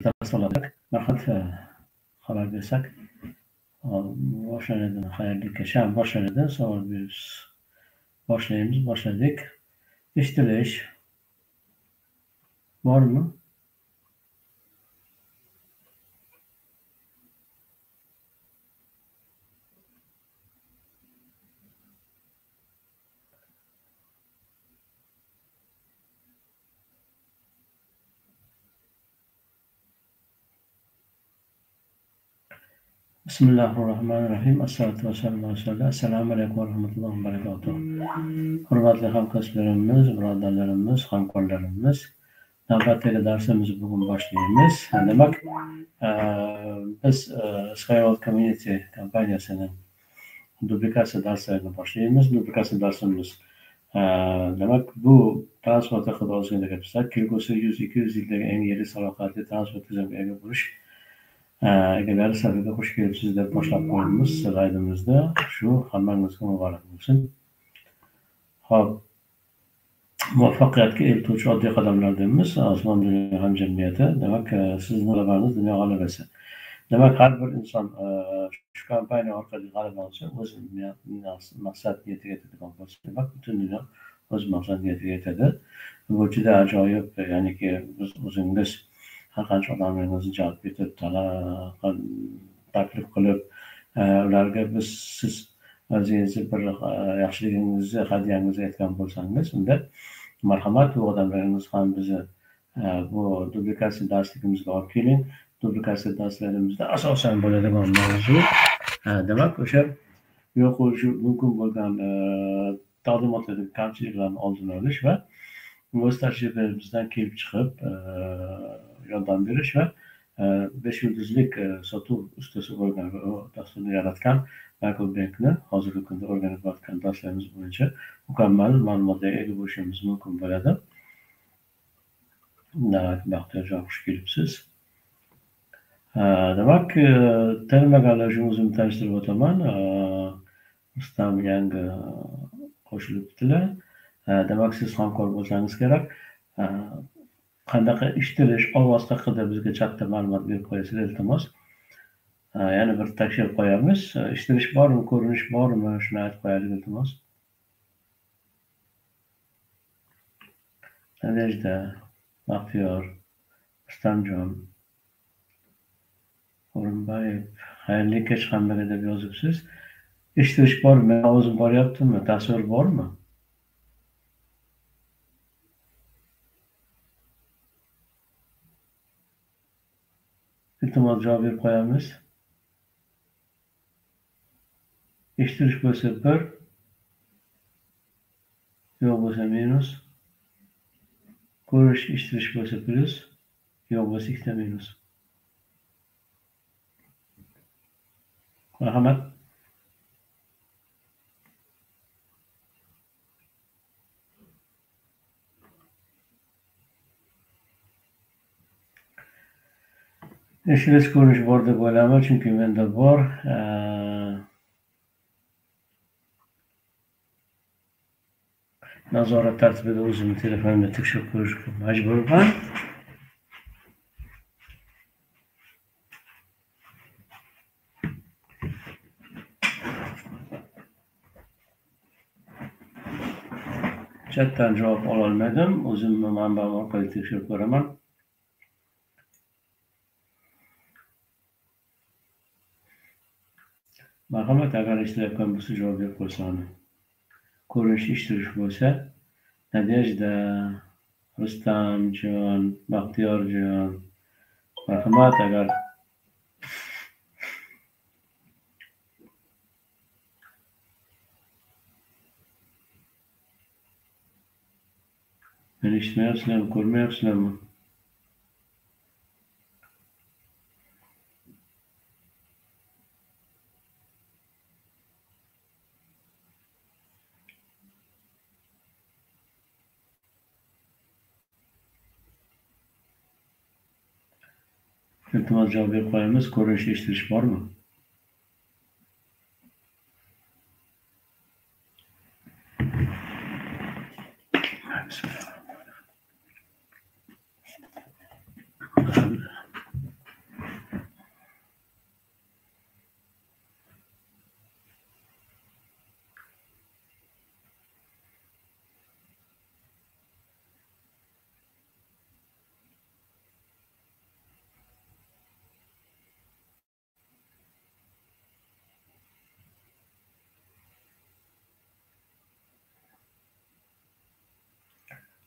dars olarak xabar bersak boshlanadi. Xayrli kecham boshlanadi. Savol biz boshladik. Eshitilish bormi? Bismillahirrahmanirrahim. Assalotu vassalamu ala rasulilloh. Assalomu alaykum va rahmatullohi va barakatuh. Hurmatli hamkasblarimiz, birodarlarimiz, hamkorlarimiz, navbatdagi darsimizni bugun boshlaymiz. Demak, biz Skyward Community kompaniyasining duplikatsiya darslarini boshlaymiz. Duplikatsiya darsimiz demak, bu transport haqida ozgina gapirsak, kelgusi 100-200 yildagi eng yirik salohiyatli transport tizimiga ega bo'lish egalari safiga xush kelibsiz deb boshlab qo'yamiz slaydimizda. Shu hammangizga muborak bo'lsin. Xo'p, muvaffaqiyatga eltuvchi oddiy qadamlar deymiz. Osmon dunyo hamjamiyati. Demak, sizning g'alabangiz dunyo g'alabasi. Demak, har bir inson shu kompaniya orqali g'alaba olsa, o'z maqsad niyatiga yetadigan bo'lsa, demak, butun dunyo o'z maqsad niyatiga yetadi. Bu juda ajoyib, ya'niki biz o'zingiz har qancha odamlarimizni jalb etib, taklif qilib, ularga siz o'zingizni bir yaxshiligingizni, hadyangizni aytgan bo'lsangiz, unda marhamat, bu odamlarimiz ham bizni bu duplikatsiya darsligimizga olib keling. Duplikatsiya darslarimizda asosan bo'ladigan mavzu demak, o'sha yo'l qo'yishi mumkin bo'lgan taqdimotlardagi kamchiliklarni oldini olish va o'z tajribamizdan kelib chiqib yordam berish va 5 yulduzlik sotuv ustasi bo'lgan va dasturni yaratgan Michael Bankni hozirgi kunda o'rganib o'tgan darslarimiz bo'yicha mukammal ma'lumotlarga ega bo'lishimiz mumkin bo'ladi. Demak, Baxtiyorjon, xush kelibsiz. Demak, tanimagalar o'zimni tanishtirib o'taman. Rustam yangi qo'shilibdilar. Demak, siz hamkor bo'lsangiz kerak. Qanaqa eshitilish, ovoz haqida bizga chatda ma'lumot berib qo'yasizlar, iltimos. Yana bir tekshirib qo'yamiz. Eshitilish bormi, ko'rinish bormi? Shuni aytib qo'yaylik, iltimos. Nadejda, Baxtiyor, Rustamjon, O'rinbayev, xayrli kech hammaga deb yozibsiz. Eshitilish bormi? Ovozim boryaptimi? Tasvir bormi? Iltimos javob berib qo'yamiz. Eshitilish bo'lsa 1, yo'q bo'lsa minus. Ko'rish, eshitilish bo'lsa plus, yo'q bo'lsa 2 minus. Marhamat. Eshitilish, ko'rish bor deb o'ylayman, chunki menda bor. Nazorat tartibida o'zimni telefonimda tekshirib ko'rishga majburman. Chatdan javob ololmadim. O'zimni manbam orqali tekshirib ko'raman. Marhamat, agar eshitilayotgan bo'lsa javob berib qo'ysin. Ko'rinish, eshitilish bo'lsa, Nadejda, Rustamjon, Baxtiyorjon, marhamat, agar meni eshitmayapsizlarmi, ko'rmayapsizlarmi? Iltimos javob berib qo'yamiz. Ko'rinish, eshitilish bormi?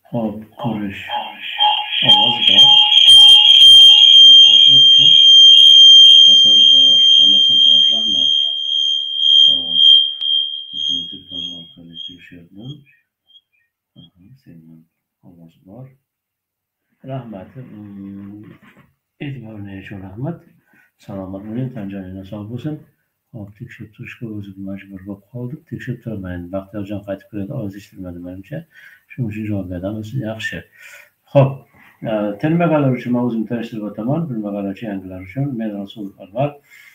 Hop, ko'rish. Ovoz bor. To'xtashuvchi. Tasavvur bor. Hammasi bor. Rahmat. Hop. O'zimni telefonim orqali tekshiryapman. Sendan ovoz bor. Rahmat. E'tiboringiz uchun rahmat. Salomat bo'ling, tan joyingiz sog' bo'lsin. Hop, tekshirib turishga o'zim majbur bo'lib qoldik. Tekshirib turaman. Baxtiyorjon qaytib keladi, ovoz eshitilmadi menimcha. Shuning uchun javob beramiz. Yaxshi. Hop, tanimagalar uchun men o'zimni tanishtirib o'taman. Bilmaganlar uchun, yangilar uchun. Men Rasul Farvar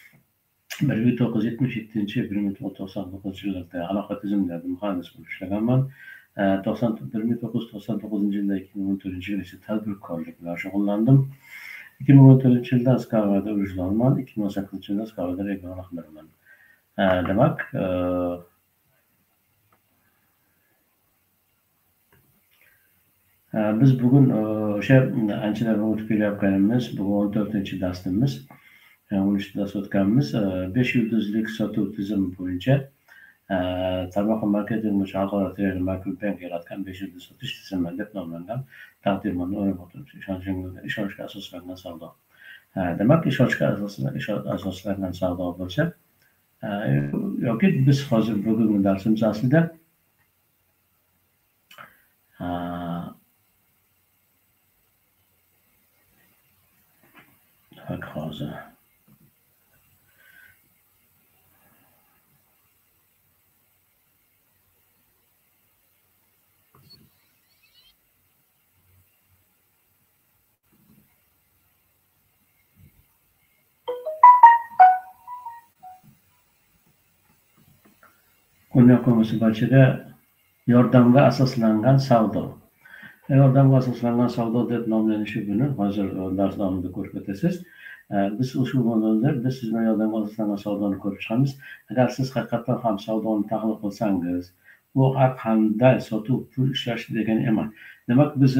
1977-1999 yillarda aloqa tizimlarida muhandis bo'lib ishlaganman. 1999-yilda 2014 esa tadbirkorlik bilan shug'ullandim. 2014-yilda Skavada urushlanman, 2018-yilda Skavada region rahbariman. Demak, biz bugun o'sha anchadan o'tib kelayotganimiz, bugun 14-darsimiz. 13 o'tganmiz. 5 yulduzlik sotuv tizimi bo'yicha tarmoq marketing bo'yicha xalqaro treyder Michael Bank yaratgan 5 yulduz sotish tizimi deb nomlangan taqdimotni o'rnab o'tiribmiz. Ishonchga asoslangan savdo. Demak, ishonchga asoslangan savdo bo'lsa, yoki biz hozir bugungi darsimiz aslida hozir Ko'ylak munosabatida yordamga asoslangan savdo. Yordamga asoslangan savdo deb nomlanishi buni hozir dars davomida ko'rib o'tasiz. Biz ushbu modulda biz siz bilan yordamga asoslangan savdoni ko'rib chiqamiz. Agar siz haqiqatan ham savdoni tahlil qilsangiz, bu har qanday sotuv pul ishlash degani emas. Demak, biz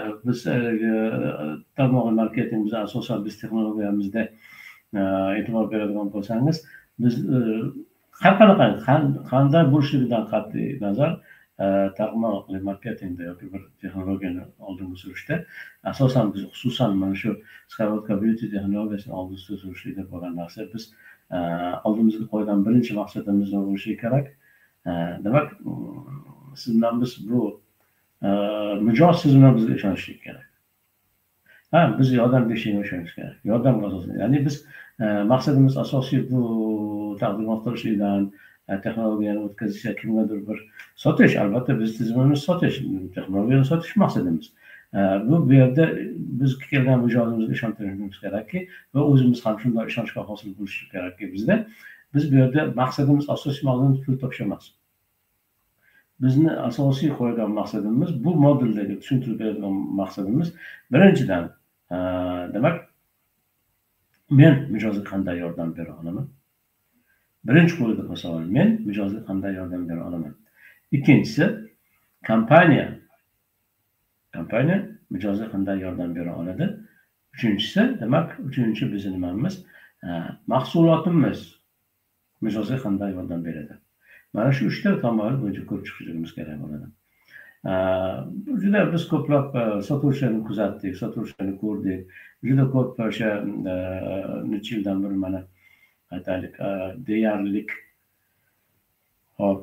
tarmoq marketing bizni asosan biz texnologiyamizda e'tibor beradigan bo'lsangiz, biz har qanday bo'lishligidan qat'iy nazar tarmoq marketingda yoki bir texnologiyani oldinga surishda asosan biz xususan mana shu Skywalker Beauty texnologiyasini oldinga surishlikda bo'lgan narsa biz oldimizga qo'ygan birinchi maqsadimiz bo'lishi kerak. Demak, siz bilan biz bu mijoz siz bilan bizga ishonishlik kerak. Biz yordam berishga ishonishimiz kerak. Yordamga asoslangan. Ya'ni biz maqsadimiz asosiy bu taqdimot qilishlikdan texnologiyani o'tkazishga kimgadir bir sotish, albatta biz tizimimiz sotish, texnologiyani sotish maqsadimiz. Bu yerda biz kelgan mijozimizga ishontirishimiz kerakki va o'zimiz ham shunday ishonchga hosil bo'lishi kerakki bizda biz bu yerda maqsadimiz asosiy maqsadimiz pul topish emas. Bizni asosiy qo'ygan maqsadimiz bu moduldagi tushuntirib beradigan maqsadimiz birinchidan demak men mijozga qanday yordam bera olaman? Birinchi qo'yilgan savol, men mijozga qanday yordam bera olaman? Ikkinchisi, kompaniya mijozga qanday yordam bera oladi? Uchinchisi, demak, uchinchi bizning nimamiz? Mahsulotimiz mijozga qanday yordam beradi? Mana shu 3 ta tomon bo'yicha ko'rib chiqishimiz kerak bo'ladi. Juda biz ko'plab sotuvchilarni kuzatdik, sotuvchilarni ko'rdik. Juda ko'p o'sha necha yildan beri mana aytaylik deyarli hop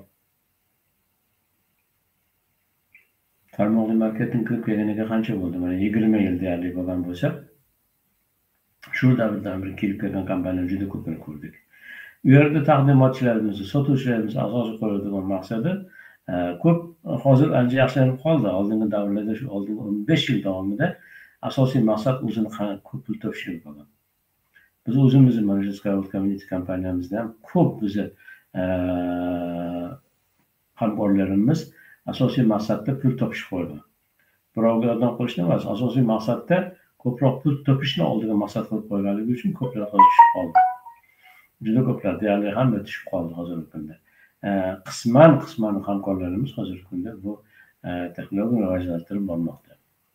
tarmoq marketing qilib kelganiga qancha bo'ldi? Mana 20 yil deyarli bo'lgan bo'lsa, shu davrdan beri kelib kelgan kompaniyalar juda ko'pini ko'rdik. U yerda taqdimotchilarimiz, sotuvchilarimiz asosiy qo'yadigan maqsadi ko'p hozir ancha yaxshilanib qoldi. Oldingi davrlarda shu oldingi 15 yil davomida asosiy maqsad o'zini ko'p pul topish bo'lgan. Biz o'zimizni mana shu Skywalker Community kompaniyamizda ham ko'p bizni hamkorlarimiz asosiy maqsadda pul topish qo'ygan. Birovga yordam qilishni emas, asosiy maqsadda ko'proq pul topishni oldiga maqsad qilib qo'yganligi uchun ko'plar tushib qoldi. Juda ko'plar deyarli hamma tushib qoldi hozirgi kunda. Qisman hamkorlarimiz hozirgi kunda bu texnologiyani rivojlantirib bormoqda.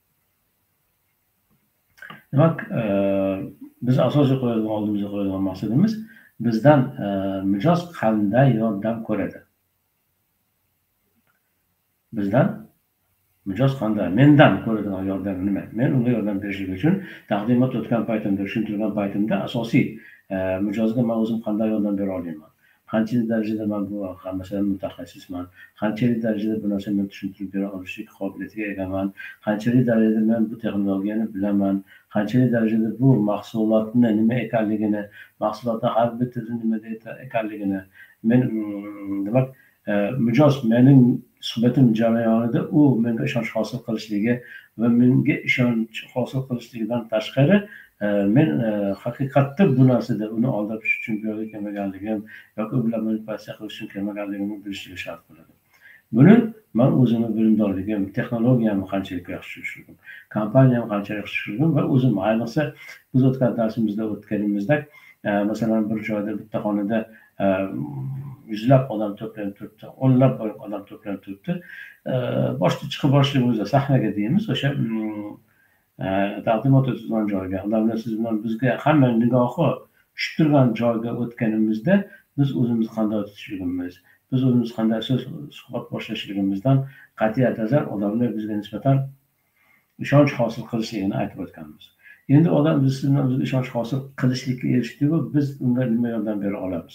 Demak, biz asosiy oldimizga qo'ygan maqsadimiz bizdan mijoz qanday yordam ko'radi? Bizdan mijoz qanday, mendan ko'radigan yordami nima, men unga yordam berishlik uchun taqdimot o'tgan paytimda, tushuntirgan paytimda asosiy mijozga man o'zim qanday yordam bera olayman, qanchalik darajada man bu masalan mutaxassisman, qanchalik darajada bu narsani men tushuntirib bera olishlik qobiliyatiga egaman, qanchalik darajada men bu texnologiyani bilaman, qanchalik darajada bu mahsulotni nima ekanligini, mahsulotni har bittada nima ekanligini men demak mijoz mening suhbatim jarayonida u menga ishonch hosil qilishligi va menga ishonch hosil qilishligidan tashqari men haqiqatda bu narsada uni aldatish uchun bu yerga kelmaganligim yoki u bilan manipulyatsiya qilish uchun kelmaganligimni bilishligi shart bo'ladi. Buni man o'zimni bilimdorligim, texnologiyamni qanchalik yaxshi tushunishim, kompaniyamni qanchalik yaxshi tushunishim va o'zim ayniqsa biz o'tgan darsimizda o'tganimizdek masalan bir joyda bitta xonada yuzlab odam to'planib turibdi, o'nlab odam to'planib turibdi. Boshda chiqib borishligimizda sahnaga deymiz, o'sha taqdimot o'tadigan joyga, odamlar siz bilan bizga hamma nigohi tushib turgan joyga o'tganimizda biz o'zimiz qanday tutishligimiz, biz o'zimiz qanday suhbat boshlashligimizdan qat'iy nazar odamlar bizga nisbatan ishonch hosil qilishligini aytib o'tganmiz. Endi odam biz bilan ishonch hosil qilishlikka erishdik-ku, biz unga nima yordam bera olamiz?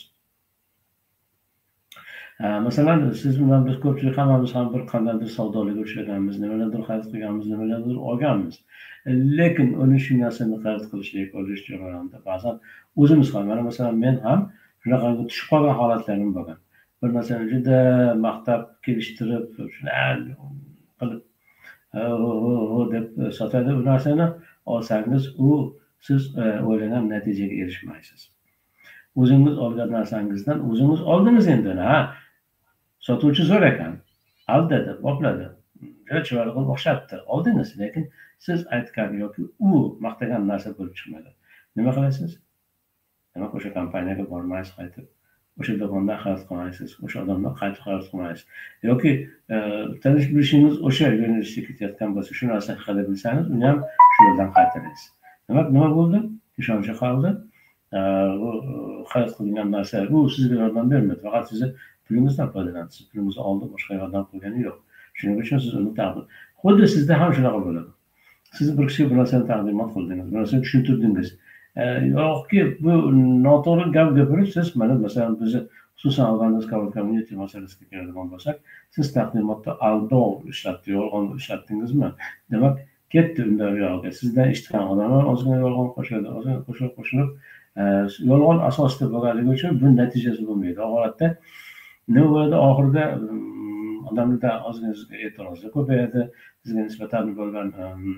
Masalan, siz bilan biz ko'pchilik hammamiz ham bir qandaydir savdolarga uchraganmiz, nimalardir xarid qilganmiz, nimalardir olganmiz. Lekin uni shu narsani xarid qilishlik, olish jarayonida ba'zan o'zimiz ham, mana masalan men ham shunaqa tushib qolgan holatlarim bo'lgan. Bir narsani juda maqtab, kelishtirib, qilib deb sotadi u narsani olsangiz, u siz o'ylagan natijaga erishmaysiz. O'zingiz olgan narsangizdan o'zingiz oldingiz endi, sotuvchi zo'r ekan, aldadi, bopladi, chiroyli qilib o'xshatdi, oldingiz, lekin siz aytgan yoki u maqtagan narsa bo'lib chiqmadi. Nima qilasiz? Demak, o'sha kompaniyaga bormaysiz qaytib, o'sha do'kondan xarid qilmaysiz, o'sha odamdan qaytib xarid qilmaysiz. Yoki tanish bilishingiz o'sha yo'nalishga ketayotgan bo'lsa, shu narsa haqida bilsangiz, uni ham shu yerdan qaytarasiz. Demak, nima bo'ldi? Ishonchi qoldi. Xarid qilgan narsa bu sizga yordam bermadi, faqat sizni pulingizdan foydalandi. Siz pulingizni oldi, boshqa yordam qilgani yo'q. Shuning uchun siz uni taqdim. Xuddi sizda ham shunaqa bo'ladi. Siz bir kishiga bir narsani taqdimot qildingiz, bir narsani tushuntirdingiz. Yo'qki, bu noto'g'ri gap gapirib, siz mana masalan bizni xususan olganimiz community masalasiga keladigan bo'lsak, siz taqdimotda aldov ishlatdingiz, yolg'on ishlatdingizmi? Demak, ketdi undan yo'qga. Sizdan eshitgan odamlar ozgina yolg'on qo'shadi, ozgina qo'shilib yolg'on asosida bo'lganligi uchun bu natijasi bo'lmaydi. O holatda nima bo'ladi? Oxirida odamlarda ozgina e'tirozlar ko'payadi, sizga nisbatan bo'lgan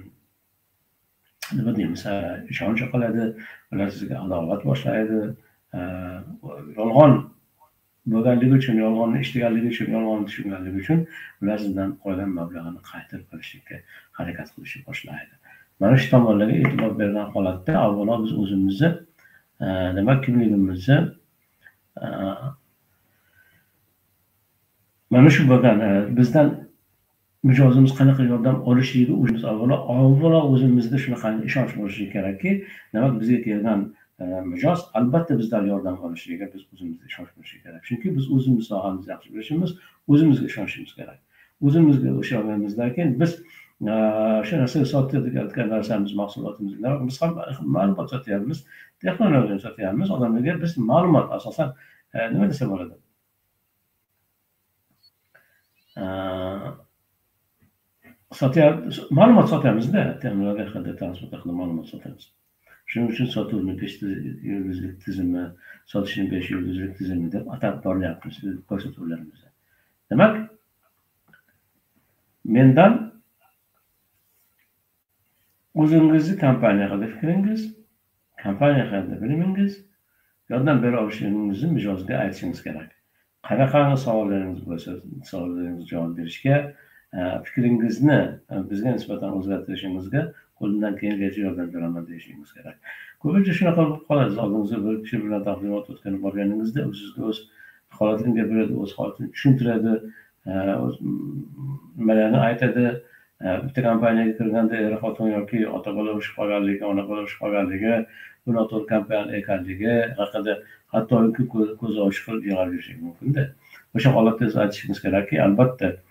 nima deymiz, ishonch qiladi, ular sizga adovat boshlaydi. Yolg'on bo'lganligi uchun, yolg'onni eshitganligi uchun, yolg'onni tushunganligi uchun ular sizdan qo'ygan mablag'ini qaytarib olishga harakat qilishni boshlaydi. Mana shu tomonlarga e'tibor bergan holatda avvalo biz o'zimizni demak kimligimizni mana shu bo'lgan bizdan mijozimiz qanaqa yordam olishligi o'zimiz avvalo o'zimizda shunaqa ishonch bo'lishi kerakki, demak bizga kelgan mijoz albatta bizdan yordam olishligiga biz o'zimizga ishonch bo'lishi kerak. Chunki biz o'zimiz sohamizni yaxshi bilishimiz, o'zimizga ishonishimiz kerak. O'zimizga ishonganimizdan keyin biz shu narsaga sotayotgan narsamiz, mahsulotimiz, biz ham ma'lumot sotyapmiz, texnologiyani sotyapmiz, odamlarga biz ma'lumot asosan nima desa bo'ladi? Ma'lumot sotamizda, texnologiya haqida, transport haqida ma'lumot sotamiz. Shuning uchun sotuvni 5 yulduzlik tizimi, sotishni 5 yulduzlik tizimi deb atab boryapmiz ko'rsatuvlarimizda. Demak, mendan o'zingizni kompaniya haqida fikringiz, kompaniya haqida bilimingiz, yordam bera olishligingizni mijozga aytishingiz kerak. Qanaqa savollaringiz bo'lsa, savollaringizga javob berishga, fikringizni bizga nisbatan o'zgartirishingizga qo'limdan kelgancha yordam beraman deyishingiz kerak. Ko'pincha shunaqa bo'lib qoladi. Oldingizda bir kishi bilan taqdimot o'tkazib borganingizda u sizga o'z holatini gapiradi, o'z holatini tushuntiradi, nimalarni aytadi. Bitta kompaniyaga kirganda er-xotin yoki ota-bola urushib qolganligi, ona-bola urushib qolganligi, bu noto'g'ri kompaniya ekanligi haqida hattoki ko'z ochiq qilib yig'lab yurishingiz mumkin-da. O'sha holatda siz aytishingiz kerakki, albatta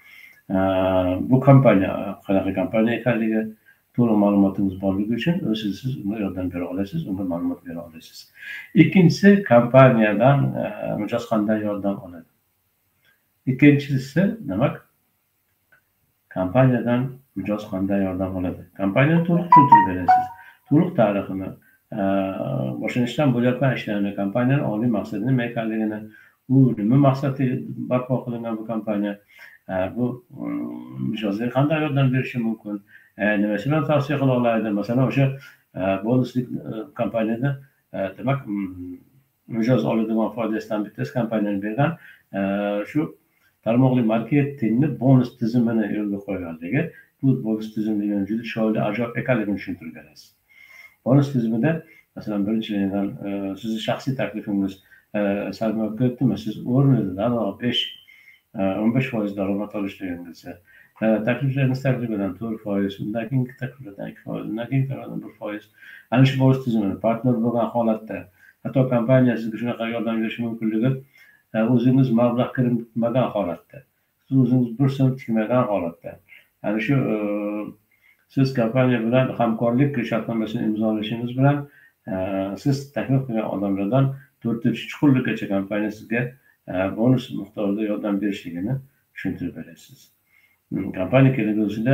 bu kompaniya qanaqa kompaniya ekanligi to'liq ma'lumotingiz borligi uchun siz unga yordam bera olasiz, unga ma'lumot bera olasiz. Ikkinchisi, kompaniyadan mijoz qanday yordam oladi? Ikkinchisi nima? Kompaniyadan mijoz qanday yordam oladi? Kompaniyani to'liq tushuntirib berasiz. To'liq tarixini, boshlanishdan bo'layotgan ishlarni, kompaniyani oliy maqsadi nima ekanligini, u nima maqsadda barpo qilingan bu kompaniya, bu mijozga qanday yordam berishi mumkin, nimasi bilan tavsiya qila oladi. Masalan, o'sha bonusli kompaniyada demak mijoz oladigan foydasidan bittasi kompaniyani bergan shu tarmoqli marketingni bonus tizimini yo'lga qo'yganligi, bu bonus tizimini juda chiroyli, ajoyib ekanligini tushuntirib berasiz. Bonus tizimida masalan birinchidan sizni shaxsiy taklifingiz sarmoya ketdimi, siz o'rnidan 15% daromad olishligingizda takliflaringiz taklifidan 4%, undan keyingi takliflardan 2%, undan keyingi takliflardan 1%, ana shu bonus tizimini partner bo'lgan holatda, hatto kompaniya sizga shunaqa yordam berishi mumkinligi, o'zingiz mablag' kiritmagan holatda, siz o'zingiz bir so'm tikmagan holatda, ana shu siz kompaniya bilan hamkorlik shartnomasini imzolashingiz bilan siz taklif qilgan odamlardan 4-3 kompaniya sizga bonus miqdorida yordam berishligini tushuntirib berasiz. Kompaniya kelgusida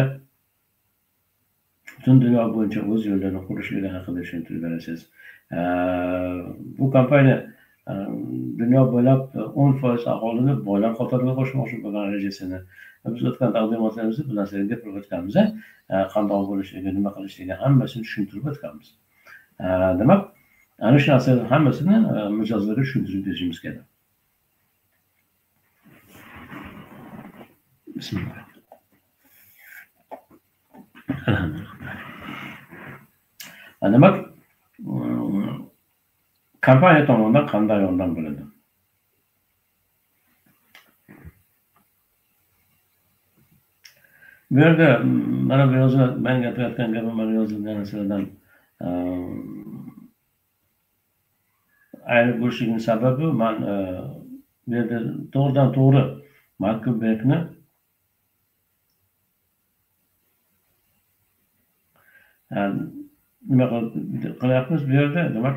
butun dunyo bo'yicha o'z yo'llarini qurishligi haqida tushuntirib berasiz. Bu kompaniya dunyo bo'ylab 10% aholini boylar qatoriga qo'shmoqchi bo'lgan rejasini biz o'tgan taqdimotlarimizda bu narsaga gapirib o'tganmiz. Qandoq bo'lishligi, nima qilishligi hammasini tushuntirib o'tganmiz. Demak, ana shu narsalar hammasini mijozlarga tushuntirib berishimiz kerak. Bismillah. Demak, kompaniya tomonidan qanday yordam bo'ladi? Bu yerda mana bu yozma, men gapirayotgan gapim mana yozilgan narsalardan ayrib bo'lishligini sababi, men bu yerda to'g'ridan to'g'ri Marketback'ni nima qilyapmiz bu yerda? Demak,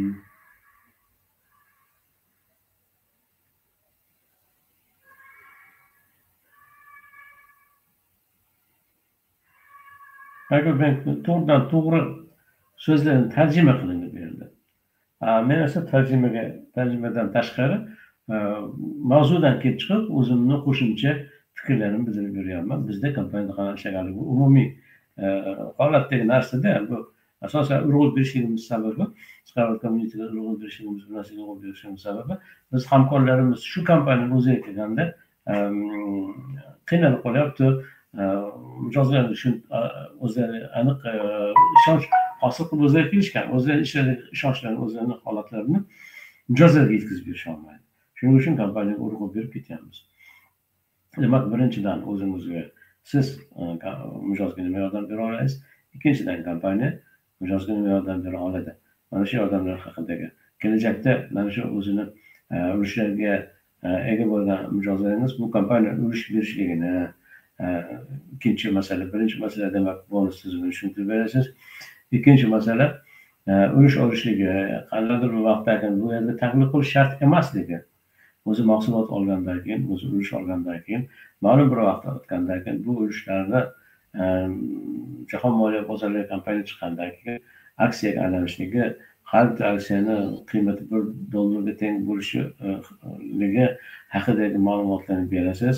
Marketback to'g'ridan to'g'ri so'zlarni tarjima qilindi bu yerda. Men esa tarjimadan tashqari mavzudan kelib chiqib, o'zimni qo'shimcha fikrlarimni bildirib beryapman. Bizda kompaniyada qanday ishlaganligi bu umumiy holatdagi narsada, bu asosan urg'u berishligimiz sababi, Scarlet Community'ga urg'u berishligimiz, bu narsaga urg'u berishligimiz sababi, biz hamkorlarimiz shu kompaniyani o'ziga kelganda qiynalib qolyapti. Mijozlar uchun o'zlari aniq ishonch hosil qilib o'zlari kelishgan, o'zlari ishlariga ishonchlarini, o'zlarini holatlarini mijozlarga yetkazib berisha olmaydi. Shuning uchun kompaniyaga urg'u berib ketyapmiz. Demak, birinchidan o'zingizga siz mijozga nima yordam bera olasiz? Ikkinchidan kompaniya mijozga nima yordam bera oladi? Mana shu yordamlar haqidagi kelajakda mana shu o'zini ulushlarga ega bo'lgan mijozlaringiz bu kompaniya ulush berishligini, ikkinchi masala, birinchi masala demak bonus tizimini tushuntirib berasiz. Ikkinchi masala ulush olishligi, qandaydir bir vaqtdan bu yerda taklif qilish shart emasligi. O'zi mahsulot olgandan keyin, o'zi ulush olgandan keyin, ma'lum bir vaqt o'tgandan keyin bu ulushlarni jahon moliya bozorlariga kompaniya chiqqandan keyin aksiyaga aylanishligi, har bir aksiyani qiymati $1 teng bo'lishligi haqidagi ma'lumotlarni berasiz.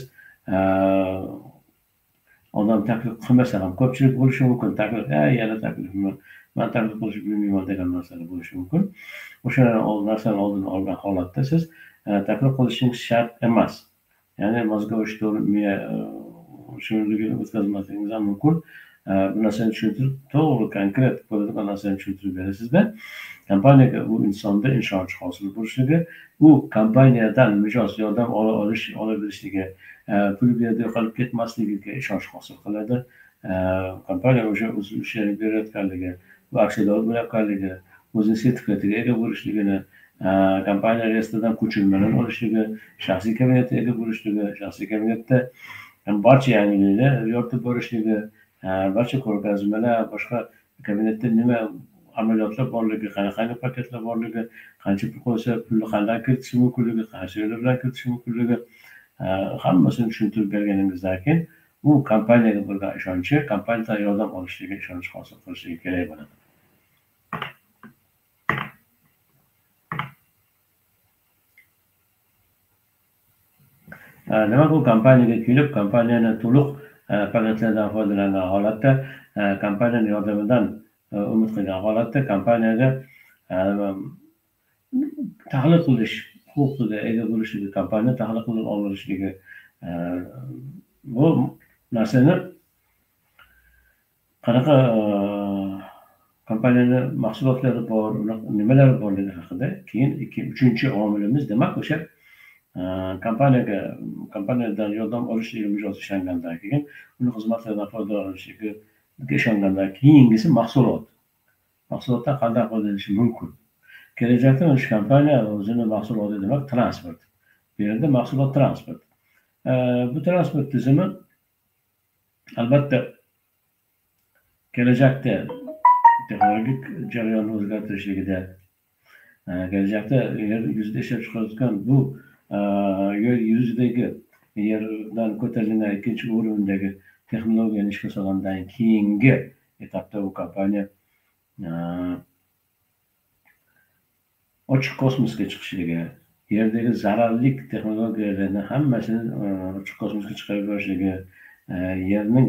Odam taklif qilmasa ham ko'pchilik bo'lishi mumkin. Taklif, yana taklifmi? Men taklif qilishni bilmayman degan narsalar bo'lishi mumkin. O'sha narsani oldini olgan holatda siz taklif qilishingiz shart emas. Ya'ni mozgovой что miya shunligini o'tkazmasligingiz ham mumkin. Bu narsani tushuntirib, to'g'ri, konkret bo'ladigan narsani tushuntirib berasizda, kompaniyaga u insonda ishonch hosil bo'lishligi, u kompaniyadan mijoz yordam olabilishligi, pul bu yerda yo'qolib ketmasligiga ishonch hosil qiladi. Kompaniya o'sha o'z ishlarini berayotganligi, bu aksiyador bo'layotganligi, o'zining sertifikatiga ega bo'lishligini, kompaniya reyestridan ko'chirmalar olishligi, shaxsiy kabinetga ega bo'lishligi, shaxsiy kabinetda barcha yangiliklar yoritib borishligi, barcha ko'rgazmalar, boshqa kabinetda nima amaliyotlar borligi, qanaqa paketlar borligi, qancha pul qo'ysa pulni qanday kiritish mumkinligi, qaysi yo'l bilan kiritish mumkinligi hammasini tushuntirib berganingizdan keyin u kompaniyaga bo'lgan ishonchi, kompaniyadan yordam olishligiga ishonch hosil qilishligi kerak bo'ladi. Demak, u kompaniyaga kelib, kompaniyani to'liq paketlardan foydalangan holatda, kompaniyani yordamidan umid qilgan holatda kompaniyaga tahlil qilish huquqiga ega bo'lishligi, kompaniya tahlil qilib olinishligi, bu narsani qanaqa kompaniyani mahsulotlari bor, nimalar borligi haqida keyin uchinchi omilimiz, demak, o'sha kompaniyadan yordam olishligiga mijoz ishlangandan keyin, uni xizmatlaridan foydalanishligiga ishongandan keyingisi mahsulot. Mahsulotdan qanday foydalanish mumkin? Kelajakda o'sha kompaniya o'zini mahsuloti, demak, transport. Bu yerda mahsulot transport. Bu transport tizimi albatta kelajakda texnologik jarayonni o'zgartirishligida, kelajakda yer yuzida ishlab chiqarayotgan bu yer yuzidagi yerdan ko'tarilgan ikkinchi o'rindagi texnologiyani ishga solgandan keyingi etapda u kompaniya ochiq kosmosga chiqishligi, yerdagi zararli texnologiyalarni hammasini ochiq kosmosga chiqarib yuborishligi, yerning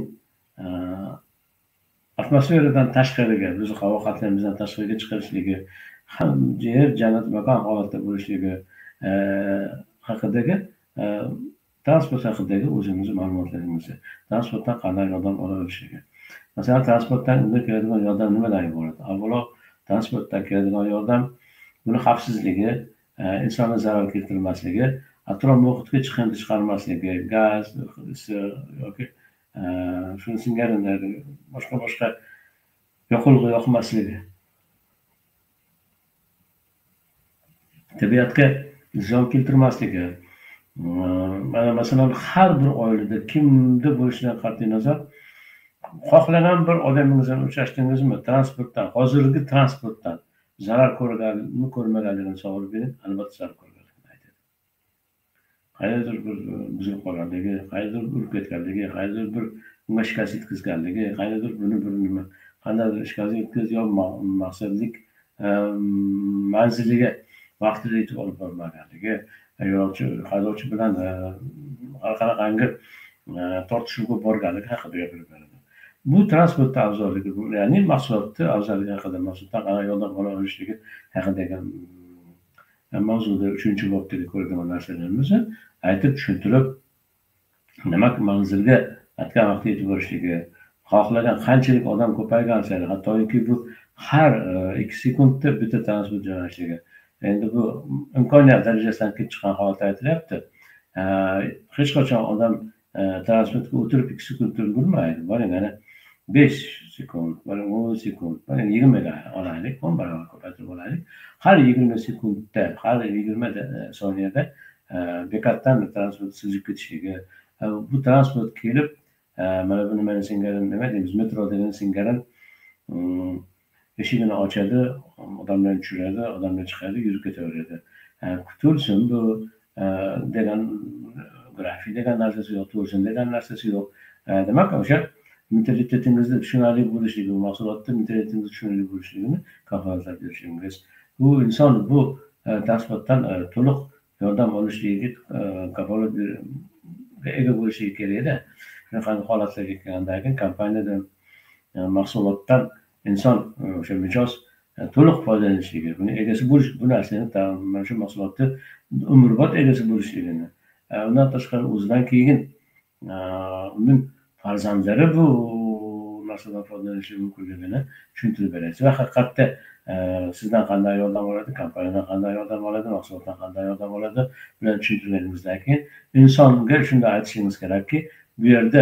atmosferadan tashqariga, bizni havo qatlamimizdan tashqariga chiqarishligi, yer jannat makon holatda bo'lishligi haqidagi transport haqidagi o'zingizni ma'lumotlaringizni, transportdan qanday yordam olishligi. Masalan, transportdan unga keladigan yordam nimadan iborat? Avvalo, transportdan keladigan yordam buni xavfsizligi, insonga zarar keltirmasligi, atrof muhitga chiqindi chiqarmasligi, gaz, yoki shuni singari boshqa yoqilg'i yoqmasligi, tabiatga ziyon keltirmasligi. Mana masalan, har bir oilada kimda bo'lishidan qat'iy nazar, xohlagan bir odamingiz bilan uchrashdingizmi, transportdan, hozirgi transportdan zarar ko'rmaganligini savol bering, albatta zarar ko'rganligini aytadi. Qayerdir bir buzilib qolganligi, qayerdir urib ketganligi, qayerdir bir unga shikast yetkazganligi, qayerdir nima, qandaydir shikast yetkazib yo maqsadlik manziliga vaqtida yetib olib bormaganligi, haydovchi bilan har qanaqangi tortishuvga borganligi haqida gapirib beradi. Bu transportda afzalligi, ya'ni mahsulotni afzalligi haqida, mahsulotdan qanday yordam ola olishligi haqidagi mavzuda 3-bobdagi ko'radigan narsalarimizni aytib tushuntirib, demak, manzilga aytgan vaqtda yetib borishligi, xohlagan qanchalik odam ko'paygan sari, hattoki bu har 2 sekundda bitta transport jo'nashligi. Endi bu imkoniyat darajasidan kelib chiqqan holatda aytilyapti. Hech qachon odam transportga o'tirib 2 sekund ulgurmaydi. Boring, ana 5 sekund, boring 10 sekund, boring 20 ga olaylik, 10 barobar ko'paytirib olaylik. Har 20 sekundda, har 20 soniyada bekatdan transport suzib ketishligi, bu transport kelib, mana bu nimani singari, nima deymiz, metrodagi singari eshigini ochadi, odamlarni tushiradi, odamlar chiqadi, yurib ketaveradi. Tursin bu degan grafik degan narsasi yo'q, tursin degan narsasi yo'q. Demak, o'sha mentalitetingizda tushunarli bo'lishligi, mahsulotda mentalitetingizda tushunarli bo'lishligini kafolatlab berishingiz. Bu inson bu transportdan to'liq yordam olishligiga kafolat ega bo'lishligi kerak-da. Shunaqa holatlarga kelgandan keyin kompaniyadan, mahsulotdan inson o'sha mijoz to'liq foydalanishligi, buni egasi bo'lish, bu narsani, mana shu mahsulotni umrbod egasi bo'lishligini, undan tashqari o'zidan keyin uning farzandlari bu narsadan foydalanishi mumkinligini tushuntirib berasiz va haqiqatda sizdan qanday yordam oladi, kompaniyadan qanday yordam oladi, mahsulotdan qanday yordam oladi, bularni tushuntirganingizdan keyin insonga shunday aytishingiz kerakki, bu yerda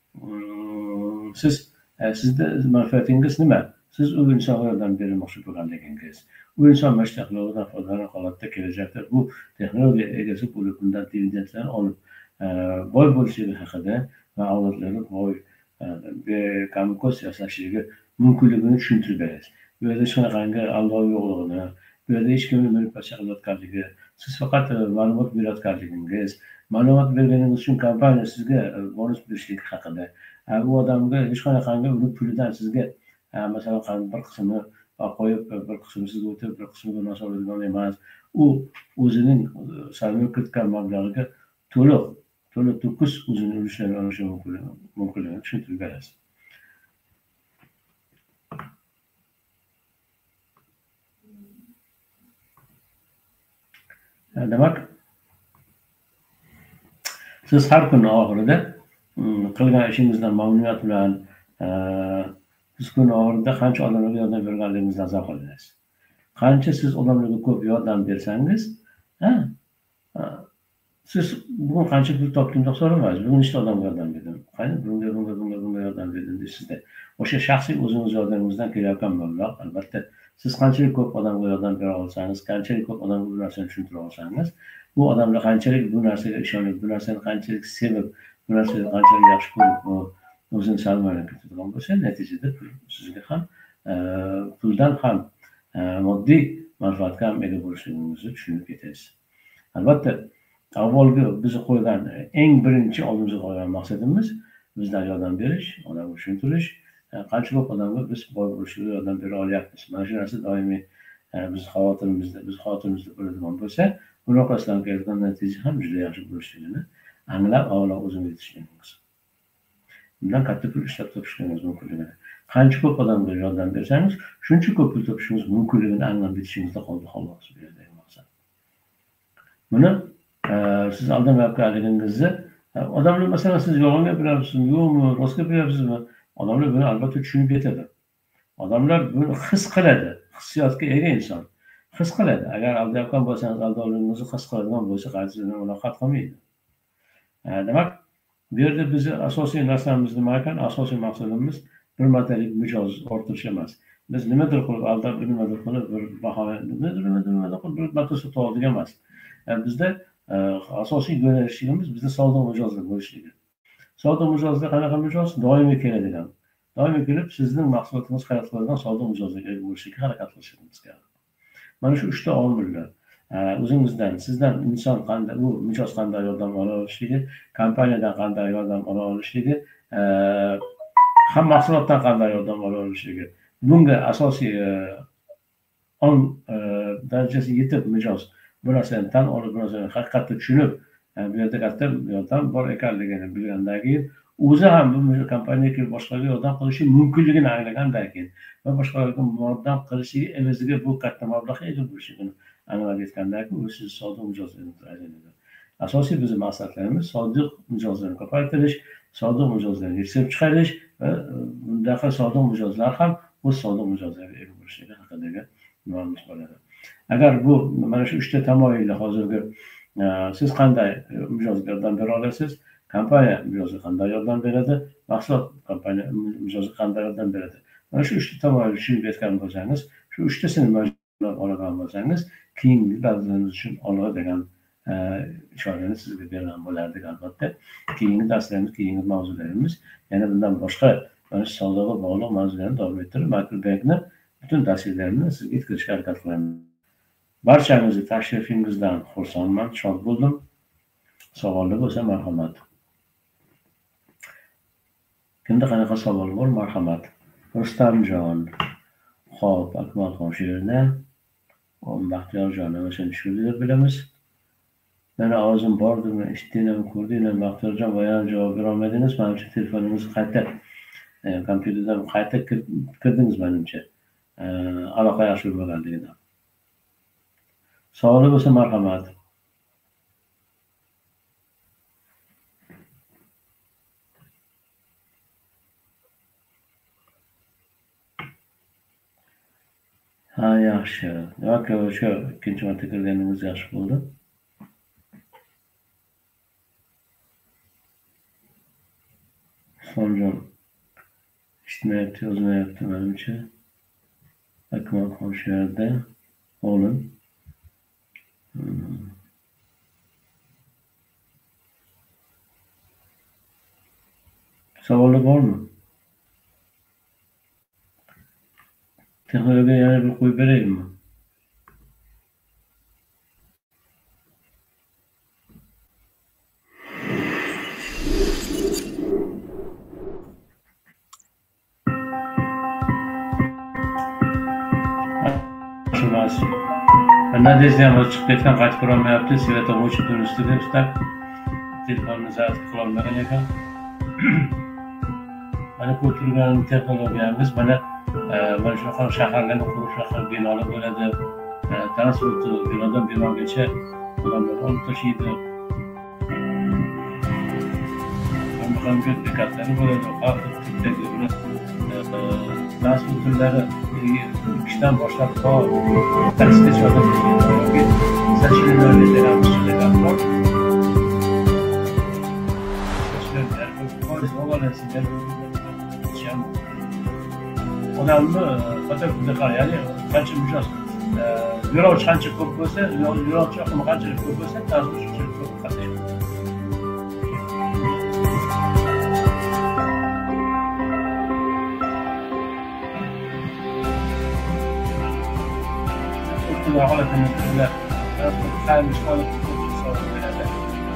sizda manfaatingiz nima? Siz u insonga yordam bermoqchi bo'lganligingiz. U inson mana shu texnologiyadan foydalangan holatda kelajakda bu texnologiya egasi bo'lib, bundan dividendlar olib boy bo'lishligi haqida va avlodlari boy kamikoz yasashligi mumkinligini tushuntirib berasiz. Bu yerda hech qanaqangi aldov yo'qligini, bu yerda hech kimni manipulyatsiya qilayotganligi, siz faqat ma'lumot berayotganligingiz, ma'lumot berganingiz uchun kompaniya sizga bonus berishligi haqida, u odamga hech qanaqangi uni pulidan sizga masalan bir qismini qo'yib, bir qismini sizga o'tib, bir qismini nasib oladigan emas. U o'zining sarmoya kiritgan mablag'iga to'liq to'kis o'zini ulushini olishi mumkinligini tushuntirib berasiz. Demak, siz har kun oxirida qilgan ishingizdan mamnuniyat bilan siz kun oxirida qancha odamlarga yordam berganligingizdan zavq olasiz. Qancha siz odamlarga ko'p yordam bersangiz, siz bugun qancha pul topdingiz deb so'ramaysiz. Bugun nechta odamga yordam berdim? Qani bunga yordam berdim deysizda. O'sha shaxsiy o'zingiz yordamingizdan kelayotgan mablag' albatta siz qanchalik ko'p odamga yordam bera olsangiz, qanchalik ko'p odamga bu narsani tushuntira olsangiz, bu odamlar qanchalik bu narsaga ishonib, bu narsani qanchalik sevib, bu narsani qanchalik yaxshi ko'rib, o'zini sarmoyaga kiritadigan bo'lsa, natijada pul sizga ham puldan ham moddiy manfaatga ham ega bo'lishligingizni tushunib ketasiz. Albatta, avvalgi biz qo'ygan eng birinchi oldimizga qo'ygan maqsadimiz bizdan yordam berish, odamga tushuntirish, qancha ko'p odamga biz boy bo'lishga yordam bera olyapmiz. Mana shu narsa doimiy biz xavotirimizda bo'ladigan bo'lsa, buni orqasidan kelgan natija ham juda yaxshi bo'lishligini anglab, avvalo o'zingizga yetishligingiz. Bundan katta pul ishlab topishingiz mumkinligini. Qancha ko'p odamga yordam bersangiz, shuncha ko'p pul topishingiz mumkinligini anglab yetishingizda qoldi xolos bu yerdagi maqsad. Buni siz aldamayotganligingizni odamlar masalan siz yolg'on gapiryapsizmi, yo'qmi, rost gapiryapsizmi? Odamlar buni albatta tushunib yetadi. Odamlar buni his qiladi. Hissiyotga ega inson. His qiladi. Agar aldayotgan bo'lsangiz, aldovligingizni his qiladigan bo'lsa, qaysi bilan muloqot qilmaydi. Demak, bu yerda bizni asosiy narsamiz nima ekan? Asosiy maqsadimiz bir martalik mijoz orttirish emas. Biz nimadir qilib aldab, nimadir qilib bir bahona, nimadir qilib bir marta sotib oldik emas. Bizda asosiy yo'nalishimiz bizda savdo mijozlar bo'lishligi. Savdo mijozda qanaqa mijoz? Doimiy keladigan. Doimiy kelib sizning mahsulotingiz xarid qiladigan savdo mijozlarga ega bo'lishga harakat qilishingiz kerak. Mana shu 3 ta omillar o'zingizdan, sizdan inson qanday, u mijoz qanday yordam ola olishligi, kompaniyadan qanday yordam ola olishligi, ham mahsulotdan qanday yordam ola olishligi. Bunga asosiy darajasi yetib mijoz bu narsani tan olib, bu narsani haqiqatda tushunib, bu yerda katta yordam bor ekanligini bilgandan keyin o'zi ham bu kompaniyaga boshqalarga yordam qilishi mumkinligini anglagandan keyin va boshqalarga yordam qilishiga evaziga bu katta mablag'ga ega bo'lishligini anglab yetgandan keyin siz sodiq mijozlarga aylanadi. Asosiy bizning maqsadlarimiz sodiq mijozlarni ko'paytirish, sodiq mijozlarni yetishtirib chiqarish va bundaqa sodiq mijozlar ham o'z sodiq mijozlariga ega bo'lishligi haqidagi ma'lumot bo'ladi. Agar bu mana shu 3 ta tamoyilda hozirgi siz qanday mijozga yordam bera olasiz, kompaniya mijozga qanday yordam beradi, mahsulot kompaniya mijozga qanday yordam beradi. Mana shu 3 ta tamoyilni tushunib yetgan bo'lsangiz, shu 3 tasini majburlab olgan bo'lsangiz, keyingi darslarimiz uchun oladigan ishorani sizga bergan bo'lardik albatta. Keyingi darslarimiz, keyingi mavzularimiz yana bundan boshqa mana shu savdoga bog'liq mavzularni davom ettirib, Marketbankni butun darsliklarini sizga yetkazishga harakat qilaman. Barchangizni tashrifingizdan xursandman, shod bo'ldim. Savollar bo'lsa marhamat. Kimda qanaqa savol bor? Marhamat. Rustamjon. Xo'p, Akmalxon shu yerda. Baxtiyorjon o'sha tushirdi deb bilamiz. Meni ovozim bordimi, eshitdinglarmi, ko'rdinglarmi? Baxtiyorjon boyagi javob bera olmadingiz. Menimcha telefoningizni qayta kompyuterdan qayta kirdingiz menimcha. Aloqa yaxshi bo'lganligidan. Savoli bo'lsa marhamat. Ha, yaxshi. Demak, o'sha ikkinchi marta kirganingiz yaxshi bo'ldi. Sonjon eshitmayapti, yozmayapti menimcha. Akmalxon shu yerda. O'g'lim. Savoli bormi? Texnologiya yana bir qo'yib beraymi? Emas. Nadezhda ham chiqib ketgan, qaytib borolmayapti. Svetofor o'chib ustida ustab telefonni zaryad qilolmagan ekan. Mana ko'rib turgan texnologiyamiz mana shunaqa shaharlarni qurish, binolar bo'ladi, transport binodan binogacha odamlar olib tashiydi. Hamma bekatlari bo'ladi, transport turlari ishdan boshlab to taksigacha odam odamni fotografga qarang, ya'ni qancha mijoz yo'lovchi qancha ko'p bo'lsa, yo'lovchi oqimi qanchalik ko'p bo'lsa, transport shunchalik ko'p qatnaydi. Holatini qayerga olib keladi,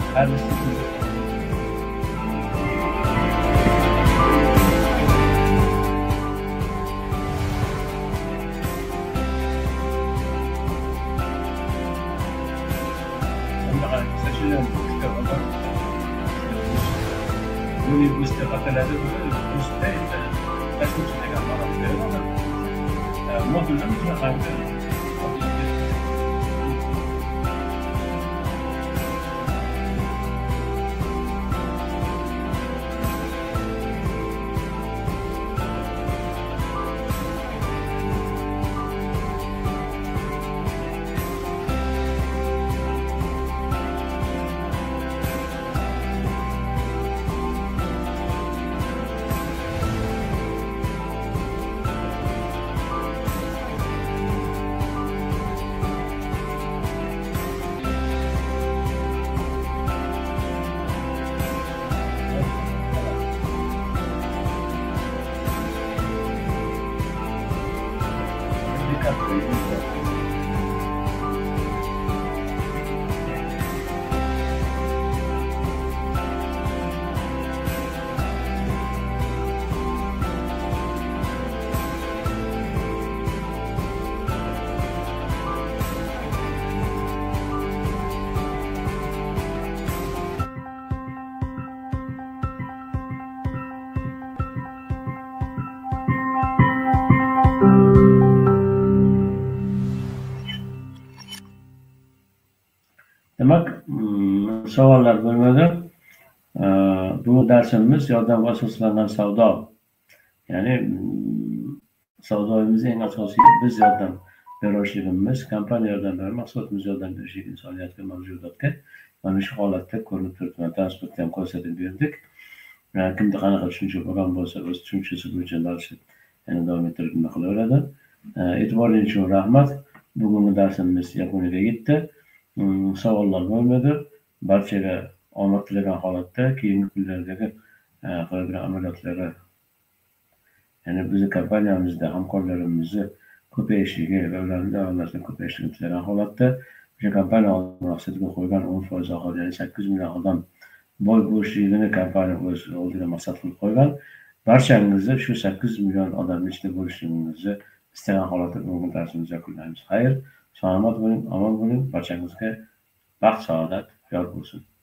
Demak, savollar bo'lmadi. Bu darsimiz yordamga asoslangan savdo. Ya'ni savdoyimizning eng asosiy biz yordam berishligimiz, kompaniya yordam berib, mahsulotimiz yordam berishlik insoniyatga, mavjudotga mana shu holatda ko'rinib turibdi. Transportni ham ko'rsatib berdik. Kimda qanaqa tushuncha bo'lgan bo'lsa, o'z tushunchasi bo'yicha yana davom ettirib nima qilaveradi. E'tiboringiz uchun rahmat. Bugungi darsimiz yakuniga yetdi. Savollar bo'lmadi. Barchaga omad tilagan holatda keyingi kunlardagi qiladigan amaliyotlari, ya'ni bizning kompaniyamizda hamkorlarimizni ko'payishligi va ularning daromadini ko'payishligini tilagan holatda o'sha kompaniya maqsadiga qo'ygan 10% aholi, ya'ni 8 million odam boy bo'lishligini kompaniya o'z oldiga maqsad qilib qo'ygan. Barchangizni shu 8 million odamning ichida bo'lishligingizni istagan holatda bugungi darsimizni yakunlaymiz. Xayr, salomat bo'ling, omon bo'ling. Barchangizga baxt, saodat yor bo'lsin.